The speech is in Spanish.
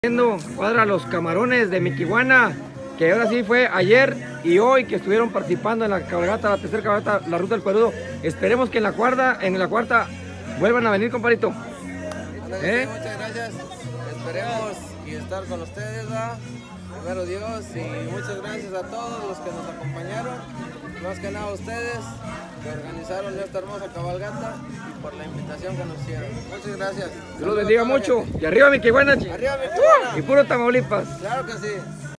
Cuadra los camarones de Miquihuana, que ahora sí fue ayer y hoy que estuvieron participando en la cabalgata, la tercera cabalgata, la Ruta del Cuerudo. Esperemos que en la cuarta vuelvan a venir, compadrito. Muchas gracias, esperemos y estar con ustedes, ¿verdad? Primero Dios, y muchas gracias a todos los que nos acompañaron, más que nada a ustedes que organizaron esta hermosa cabalgata y por la invitación que nos hicieron. Muchas gracias. Dios los bendiga mucho. Y arriba Miquihuana, Arriba Miquihuana. y puro Tamaulipas. Claro que sí.